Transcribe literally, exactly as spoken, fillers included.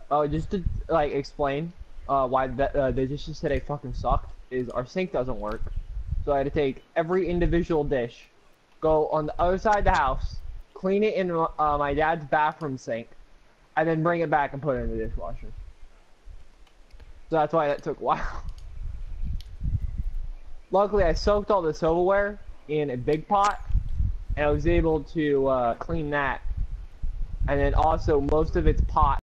Oh, just to like explain uh, why the, uh, the dishes today fucking sucked is our sink doesn't work, so I had to take every individual dish, go on the other side of the house, clean it in uh, my dad's bathroom sink, and then bring it back and put it in the dishwasher. So that's why that took a while. Luckily, I soaked all the silverware in a big pot, and I was able to uh, clean that. And then also most of its pot